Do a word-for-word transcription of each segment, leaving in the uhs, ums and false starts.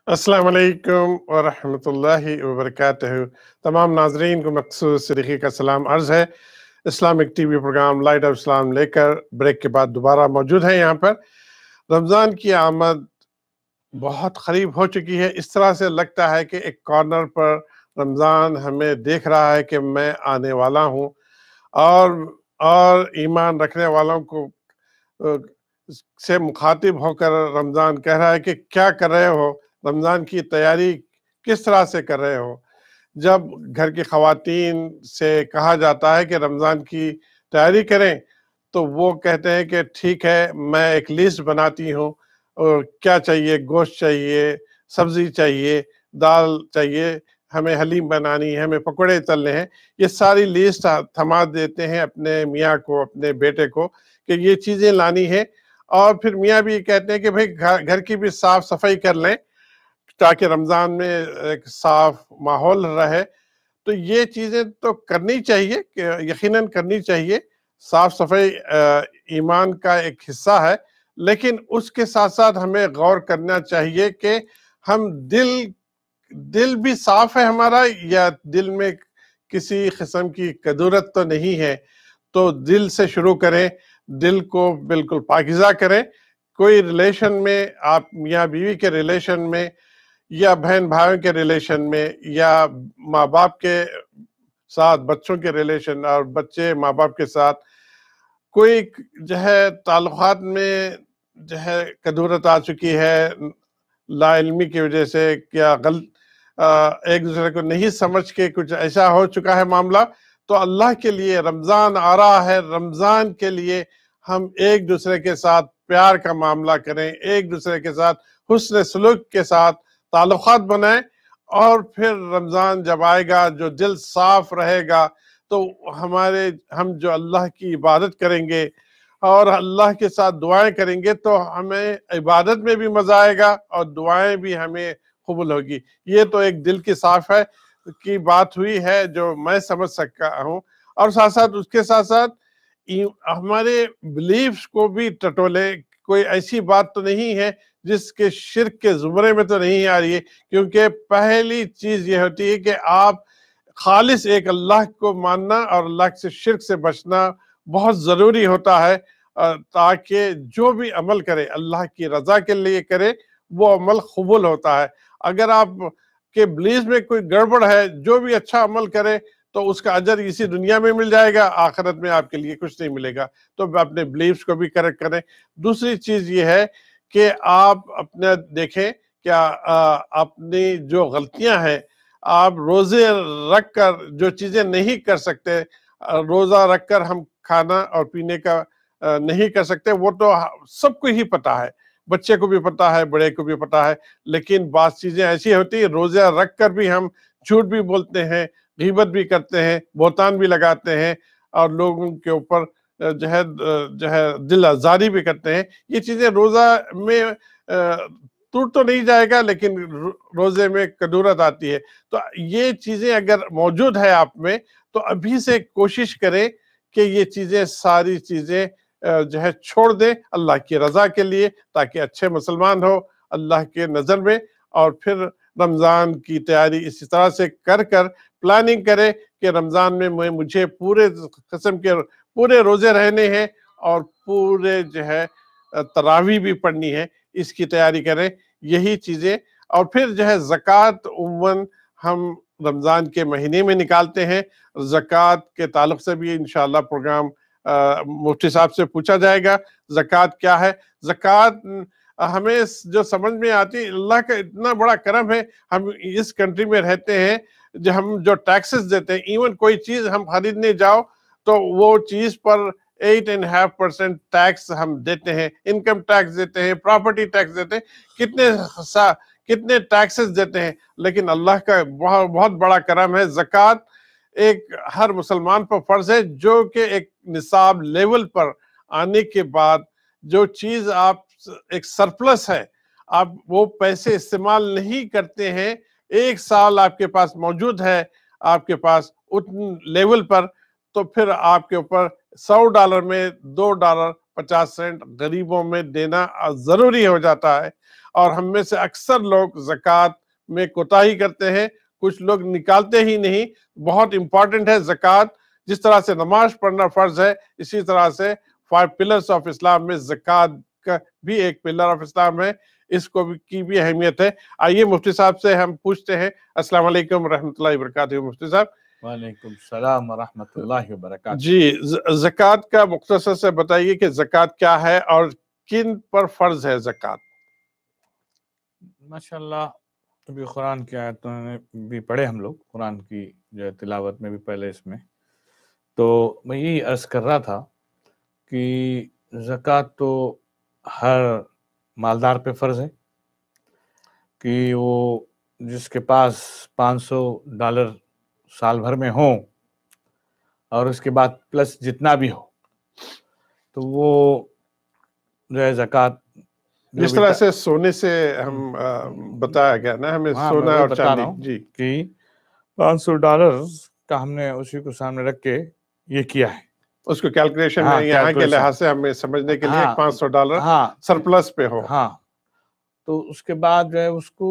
السلام علیکم ورحمۃ اللہ وبرکاتہ۔ تمام ناظرین کو مخصوص طریقے کا سلام عرض ہے۔ Islamic TV program light of Islam لے کر بریک کے بعد دوبارہ موجود ہے یہاں پر۔ رمضان کی آمد بہت قریب ہو چکی ہے۔ اس طرح سے لگتا ہے کہ ایک کارنر پر رمضان ہمیں دیکھ رہا ہے کہ میں آنے والا ہوں، اور اور ایمان رکھنے والوں کو سے مخاطب ہو کر رمضان کہہ رہا ہے کہ کیا کر رہے ہو، رمضان کی تیاری کس طرح سے کر رہے ہو۔ جب گھر کی خواتین سے کہا جاتا ہے کہ رمضان کی تیاری کریں تو وہ کہتے ہیں کہ ٹھیک ہے، میں ایک لسٹ بناتی ہوں، اور کیا چاہیے، گوشت چاہیے، سبزی چاہیے، دال چاہیے، ہمیں حلیم بنانی ہے، ہمیں پکوڑے تلنے ہیں۔ یہ ساری لسٹ تھما دیتے ہیں اپنے میاں کو، اپنے بیٹے کو کہ یہ چیزیں لانی ہے، اور پھر میاں بھی کہتے ہیں کہ بھئی گھر کی بھی صاف صفائی کر لیں تاکہ رمضان میں ایک صاف ماحول رہے۔ تو یہ چیزیں تو کرنی چاہیے، کہ یقیناً کرنی چاہیے۔ صاف صفائی ایمان کا ایک حصہ ہے، لیکن اس کے ساتھ ساتھ ہمیں غور کرنا چاہیے کہ ہم دل دل بھی صاف ہے ہمارا، یا دل میں کسی قسم کی کدورت تو نہیں ہے۔ تو دل سے شروع کریں، دل کو بالکل پاکیزہ کریں۔ کوئی ریلیشن میں، آپ میاں بیوی کے ریلیشن میں، یا بہن بھائیوں کے ریلیشن میں، یا ماں باپ کے ساتھ بچوں کے ریلیشن، اور بچے ماں باپ کے ساتھ کوئی جو ہے تعلقات میں جو ہے کدورت آ چکی ہے، لا علمی کی وجہ سے، کیا غلط ایک دوسرے کو نہیں سمجھ کے کچھ ایسا ہو چکا ہے معاملہ، تو اللہ کے لیے رمضان آ رہا ہے، رمضان کے لیے ہم ایک دوسرے کے ساتھ پیار کا معاملہ کریں، ایک دوسرے کے ساتھ حسن سلوک کے ساتھ تعلقات بنائیں، اور پھر رمضان جب آئے گا، جو دل صاف رہے گا، تو ہمارے ہم جو اللہ کی عبادت کریں گے اور اللہ کے ساتھ دعائیں کریں گے، تو ہمیں عبادت میں بھی مزہ آئے گا اور دعائیں بھی ہمیں قبول ہوگی۔ یہ تو ایک دل کی صاف ہے کی بات ہوئی ہے جو میں سمجھ سکتا ہوں، اور ساتھ ساتھ اس کے ساتھ ساتھ ہمارے بلیفز کو بھی ٹٹولے۔ کوئی ایسی بات تو نہیں ہے جس کے شرک کے زمرے میں تو نہیں آ رہی ہے، کیونکہ پہلی چیز یہ ہوتی ہے کہ آپ خالص ایک اللہ کو ماننا اور اللہ سے شرک سے بچنا بہت ضروری ہوتا ہے، تاکہ جو بھی عمل کرے اللہ کی رضا کے لیے کرے، وہ عمل قبول ہوتا ہے۔ اگر آپ کے بلیف میں کوئی گڑبڑ ہے، جو بھی اچھا عمل کرے تو اس کا اجر اسی دنیا میں مل جائے گا، آخرت میں آپ کے لیے کچھ نہیں ملے گا۔ تو اپنے بلیفز کو بھی کریکٹ کریں۔ دوسری چیز یہ ہے کہ آپ اپنے دیکھیں کیا اپنی جو غلطیاں ہیں، آپ روزے رکھ کر جو چیزیں نہیں کر سکتے، روزہ رکھ کر ہم کھانا اور پینے کا نہیں کر سکتے، وہ تو سب کو ہی پتا ہے، بچے کو بھی پتا ہے، بڑے کو بھی پتا ہے۔ لیکن بعض چیزیں ایسی ہوتی ہیں، روزہ رکھ کر بھی ہم جھوٹ بھی بولتے ہیں، غیبت بھی کرتے ہیں، بہتان بھی لگاتے ہیں، اور لوگوں کے اوپر جو ہے جو ہے دل آزاری بھی کرتے ہیں۔ یہ چیزیں روزہ میں ٹوٹ تو نہیں جائے گا، لیکن روزے میں کدورت آتی ہے۔ تو یہ چیزیں اگر موجود ہے آپ میں، تو ابھی سے کوشش کریں کہ یہ چیزیں ساری چیزیں جو ہے چھوڑ دیں اللہ کی رضا کے لیے، تاکہ اچھے مسلمان ہو اللہ کے نظر میں، اور پھر رمضان کی تیاری اسی طرح سے کر کر پلاننگ کرے کہ رمضان میں مجھے پورے قسم کے پورے روزے رہنے ہیں، اور پورے جو ہے تراویح بھی پڑھنی ہے، اس کی تیاری کریں۔ یہی چیزیں، اور پھر جو ہے زکوٰۃ عموماً ہم رمضان کے مہینے میں نکالتے ہیں۔ زکوٰۃ کے تعلق سے بھی انشاءاللہ پروگرام مفتی صاحب سے پوچھا جائے گا، زکوٰۃ کیا ہے۔ زکوٰۃ ہمیں جو سمجھ میں آتی، اللہ کا اتنا بڑا کرم ہے، ہم اس کنٹری میں رہتے ہیں، جو ہم جو ٹیکسز دیتے ہیں، ایون کوئی چیز ہم خریدنے جاؤ تو وہ چیز پر eight and half percent tax ہم دیتے ہیں، انکم ٹیکس دیتے ہیں، پراپرٹی ٹیکس دیتے ہیں، کتنے کتنے ٹیکسز دیتے ہیں۔ لیکن اللہ کا بہت بہت بڑا کرم ہے، زکوٰۃ ایک ہر مسلمان پر فرض ہے، جو کہ ایک نصاب لیول پر آنے کے بعد جو چیز آپ ایک سرپلس ہے، آپ وہ پیسے استعمال نہیں کرتے ہیں، ایک سال آپ کے پاس موجود ہے، آپ کے پاس اتن لیول پر، تو پھر آپ کے اوپر سو ڈالر میں دو ڈالر پچاس سینٹ غریبوں میں دینا ضروری ہو جاتا ہے۔ اور ہم میں سے اکثر لوگ زکوٰۃ میں کوتاہی کرتے ہیں، کچھ لوگ نکالتے ہی نہیں۔ بہت امپورٹنٹ ہے زکوٰۃ، جس طرح سے نماز پڑھنا فرض ہے، اسی طرح سے فائیو پلرز آف اسلام میں زکوٰۃ کا بھی ایک پلر آف اسلام ہے، اس کو بھی کی بھی اہمیت ہے۔ آئیے مفتی صاحب سے ہم پوچھتے ہیں۔ السلام علیکم ورحمۃ اللہ وبرکاتہ مفتی صاحب۔ وعلیکم السلام ورحمۃ اللہ وبرکاتہ۔ جی، زکوٰۃ کا مختصر سے بتائیے کہ زکوٰۃ کیا ہے اور کن پر فرض ہے زکوٰۃ؟ ماشاءاللہ، ابھی قرآن کی آیتوں نے بھی پڑھے ہم لوگ، قرآن کی جو تلاوت میں بھی پہلے اس میں، تو میں یہی عرض کر رہا تھا کہ زکوٰۃ تو ہر مالدار پہ فرض ہے کہ وہ جس کے پاس پانچ سو ڈالر سال بھر میں ہوں اور اس کے بعد پلس جتنا بھی ہو تو وہ جو ہے زکوٰۃ جس طرح سے سونے سے ہم بتایا گیا نا، ہمیں سونا اور چاندی، جی کہ پانچ سو ڈالر کا ہم نے اسی کو سامنے رکھ کے یہ کیا ہے، اس کو کیلکولیشن میں یہاں کے لحاظ سے ہمیں سمجھنے کے لیے پانچ سو ڈالر سرپلس پہ ہو، ہاں، تو اس کے بعد جو ہے اس کو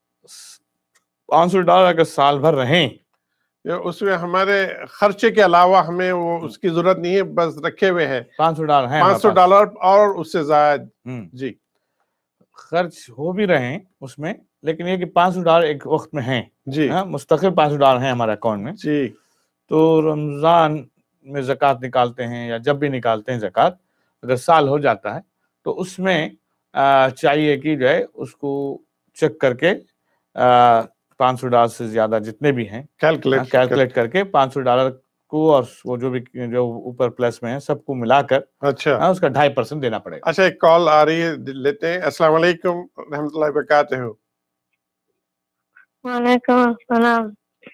پانچ سو ڈالر اگر سال بھر رہیں، اس میں ہمارے خرچے کے علاوہ ہمیں وہ اس کی ضرورت نہیں ہے، بس رکھے ہوئے ہیں پانچ سو ڈالر ہیں، پانچ سو ڈالر اور اس سے زائد، جی خرچ ہو بھی رہے اس میں، لیکن یہ کہ پانچ سو ڈالر ایک وقت میں ہیں، جی مستقل پانچ سو ڈالر ہیں ہمارے اکاؤنٹ میں، جی تو رمضان میں زکوٰۃ نکالتے ہیں یا جب بھی نکالتے ہیں زکوٰۃ، اگر سال ہو جاتا ہے تو اس میں چاہیے کہ جو ہے اس کو چیک کر کے پانچ سو ڈالر سے زیادہ جتنے بھی ہیں کیلکولیٹ کر کے پانچ سو ڈالر کو اور وہ جو بھی جو اوپر پلس میں ہیں سب کو ملا کر اچھا اس کا ڈھائی پرسنٹ دینا پڑے گا۔ اچھا، ایک کال آ رہی ہے، لیتے ہیں۔ السلام علیکم رحمۃ اللہ وبرکاتہ۔ وعلیکم السلام۔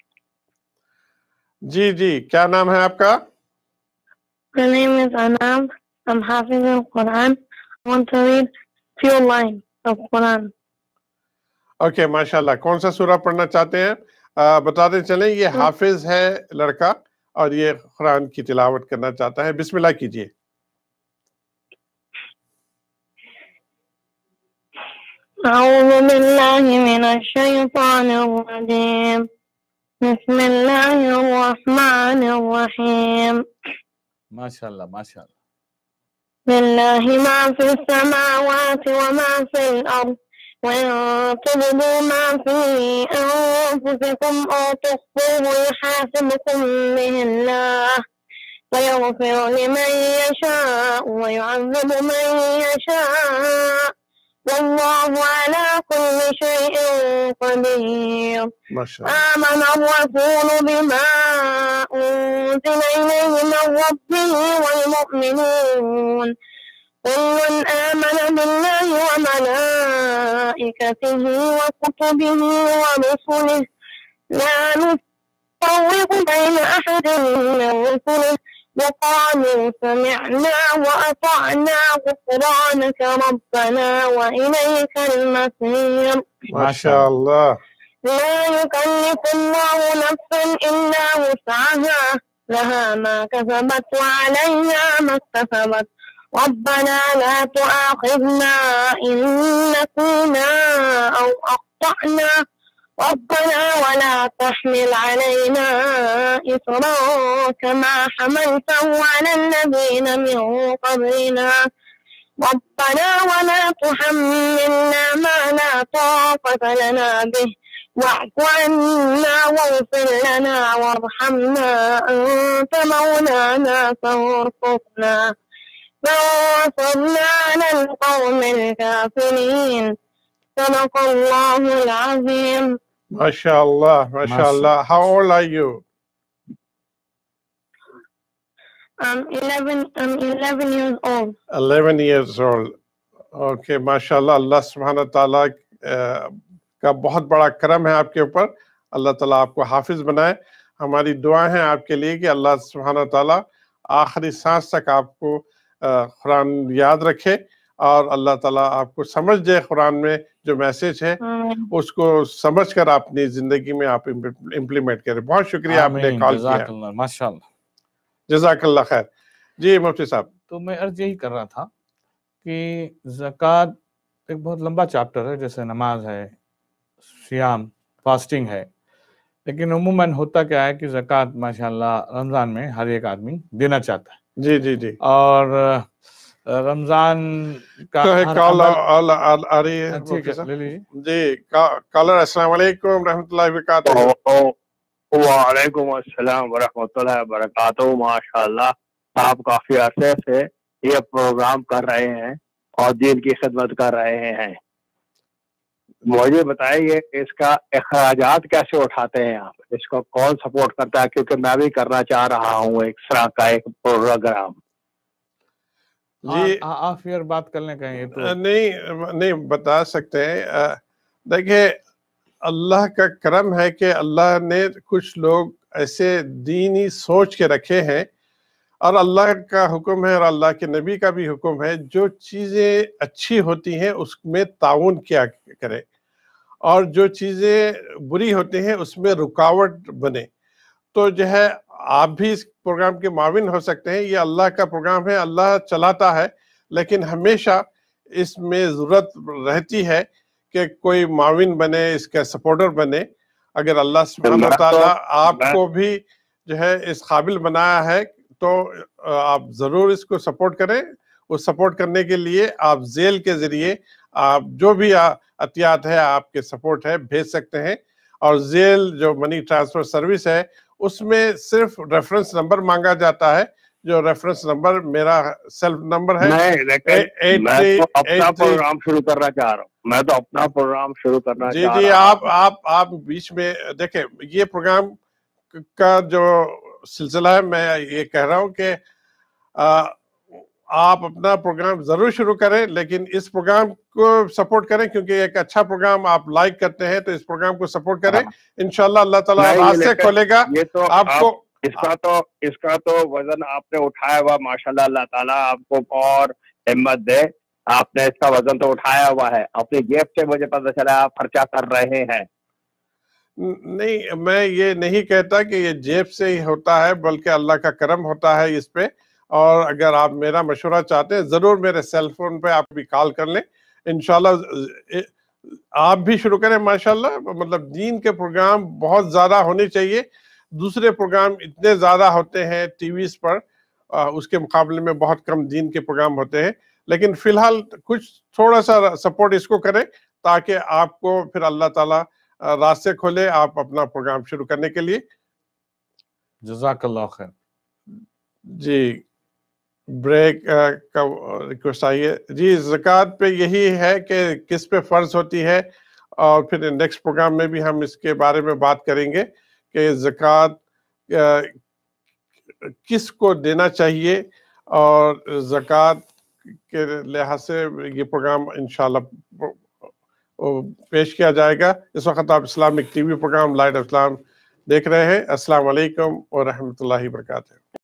جی جی، کیا نام ہے آپ کا؟ My name is Anam. I'm Hafiz al-Quran. I want to read few lines of Quran. Okay, ماشاء اللہ۔ کون سا سورہ پڑھنا چاہتے ہیں؟ بتاتے چلیں، یہ حافظ ہے لڑکا اور یہ قرآن کی تلاوت کرنا چاہتا ہے۔ بسم اللہ کیجئے۔ أعوذ بالله من الشيطان الرجيم. بسم الله الرحمن الرحيم. ماشاء اللہ ماشاء اللہ۔ لله ما في السماوات وما في الأرض وإن تبدوا ما في أنفسكم أو تخفوه يحاسبكم به الله ويغفر لمن يشاء ويعذب من يشاء والله على كل شيء قدير. آمن الرسول بما أنزل إليه من ربه والمؤمنون كل آمن بالله وملائكته وكتبه ورسله لا نفرق بين أحد من رسله وقالوا سمعنا وأطعنا غفرانك ربنا وإليك المصير. ما شاء الله. لا يكلف الله نفسا إلا وسعها لها ما كسبت وعليها ما اكتسبت ربنا لا تؤاخذنا إن نسينا أو أخطأنا ربنا ولا تحمل علينا إصرا كما حملته على الذين من قبلنا ربنا ولا تحملنا ما لا طاقة لنا به واعف عنا واغفر لنا وارحمنا أنت مولانا فانصرنا فانصرنا على القوم الكافرين. صدق الله العظيم. MashaAllah, MashaAllah. How old are you? I'm eleven. I'm eleven years old. eleven years old. Okay, MashaAllah. اللہ سبحانہ تعالیٰ کا بہت بڑا کرم ہے آپ کے اوپر. اللہ تعالیٰ آپ کو حافظ بنائے. ہماری دعا ہے آپ کے لیے کہ اللہ سبحانہ تعالیٰ آخری سانس تک آپ کو قرآن یاد رکھے اور اللہ تعالیٰ آپ کو سمجھ دے قرآن میں جو میسیج ہے اس کو سمجھ کر اپنی زندگی میں آپ امپلیمنٹ کریں. بہت شکریہ آپ نے کال کیا. ماشاءاللہ، جزاک اللہ خیر. جی مفتی صاحب. تو میں عرض یہی کر رہا تھا کہ زکوٰۃ ایک بہت لمبا چیپٹر ہے، جیسے نماز ہے، سیام، فاسٹنگ ہے، لیکن عموماً ہوتا کیا ہے کہ زکوٰۃ ماشاءاللہ رمضان میں ہر ایک آدمی دینا چاہتا ہے. جی جی جی. اور رمضان کا ہر کال عمل آ رہی ہے. ٹھیک ہے، لے لیجیے. جی کالر، السلام علیکم رحمۃ اللہ وبرکاتہ. وعلیکم السلام ورحمۃ اللہ وبرکاتہ. ماشاء اللہ آپ کافی عرصے سے یہ پروگرام کر رہے ہیں اور دین کی خدمت کر رہے ہیں. مجھے بتائیے اس کا اخراجات کیسے اٹھاتے ہیں آپ؟ اس کو کون سپورٹ کرتا ہے؟ کیونکہ میں بھی کرنا چاہ رہا ہوں ایک طرح کا ایک پروگرام. جی آپ یار بات کرنے کا یہ تو نہیں نہیں بتا سکتے ہیں. دیکھیں اللہ کا کرم ہے کہ اللہ نے کچھ لوگ ایسے دینی سوچ کے رکھے ہیں، اور اللہ کا حکم ہے اور اللہ کے نبی کا بھی حکم ہے، جو چیزیں اچھی ہوتی ہیں اس میں تعاون کیا کرے، اور جو چیزیں بری ہوتی ہیں اس میں رکاوٹ بنے. تو جو ہے آپ بھی اس پروگرام کے معاون ہو سکتے ہیں. یہ اللہ کا پروگرام ہے، اللہ چلاتا ہے، لیکن ہمیشہ اس میں ضرورت رہتی ہے کہ کوئی معاون بنے، اس کا سپورٹر بنے. اگر اللہ سبحانہ وتعالیٰ آپ کو بھی جو ہے اس قابل بنایا ہے تو آپ ضرور اس کو سپورٹ کریں. اس سپورٹ کرنے کے لیے آپ ذیل کے ذریعے آپ جو بھی عطیات ہے، آپ کے سپورٹ ہے، بھیج سکتے ہیں. اور ذیل جو منی ٹرانسفر سروس ہے اس میں صرف ریفرنس نمبر مانگا جاتا ہے، جو ریفرنس نمبر میرا سیلف نمبر ہے. میں تو اپنا پروگرام شروع کرنا چاہ رہا ہوں میں تو اپنا پروگرام شروع کرنا جی چاہ جی رہا آپ آپ آپ بیچ میں دیکھیں. یہ پروگرام کا جو سلسلہ ہے، میں یہ کہہ رہا ہوں کہ آپ اپنا پروگرام ضرور شروع کریں، لیکن اس پروگرام کو سپورٹ کریں، کیونکہ ایک اچھا پروگرام آپ لائک کرتے ہیں تو اس پروگرام کو سپورٹ کریں. انشاءاللہ اللہ تعالیٰ راستے کھولے گا یہ تو آپ کو. اس کا تو اس کا تو وزن آپ نے اٹھایا ہوا، ماشاءاللہ اللہ تعالیٰ آپ کو اور ہمت دے. آپ نے اس کا وزن تو اٹھایا ہوا ہے، اپنی جیب سے مجھے پتہ چلا آپ خرچہ کر رہے ہیں. نہیں، میں یہ نہیں کہتا کہ یہ جیب سے ہی ہوتا ہے، بلکہ اللہ کا کرم ہوتا ہے اس پہ. اور اگر آپ میرا مشورہ چاہتے ہیں ضرور میرے سیل فون پہ آپ بھی کال کر لیں. انشاءاللہ آپ بھی شروع کریں. ماشاءاللہ مطلب دین کے پروگرام بہت زیادہ ہونے چاہیے. دوسرے پروگرام اتنے زیادہ ہوتے ہیں ٹی ویز پر، اس کے مقابلے میں بہت کم دین کے پروگرام ہوتے ہیں. لیکن فی الحال کچھ تھوڑا سا سپورٹ اس کو کریں تاکہ آپ کو پھر اللہ تعالیٰ راستے کھولے آپ اپنا پروگرام شروع کرنے کے لیے. جزاک اللہ خیر. جی بریک کا ریکویسٹ آئیے. جی زکوٰۃ پہ یہی ہے کہ کس پہ فرض ہوتی ہے، اور پھر نیکسٹ پروگرام میں بھی ہم اس کے بارے میں بات کریں گے کہ زکوٰۃ کس کو دینا چاہیے، اور زکوٰۃ کے لحاظ سے یہ پروگرام انشاءاللہ پیش کیا جائے گا. اس وقت آپ Islamic TV program light of Islam دیکھ رہے ہیں. السلام علیکم ورحمۃ اللہ وبرکاتہ.